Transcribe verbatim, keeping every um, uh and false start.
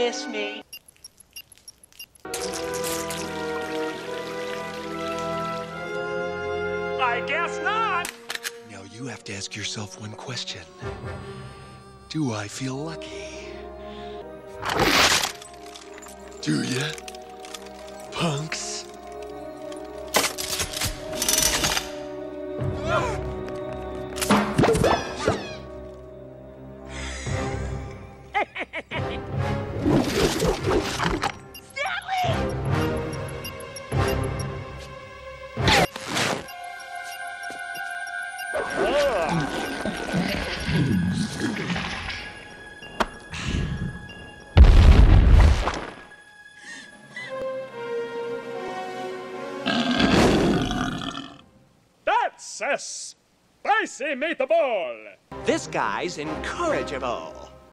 miss me? I guess not. Now you have to ask yourself one question. Do I feel lucky? Do ya, punks? That's a spicy meatball! This guy's incorrigible.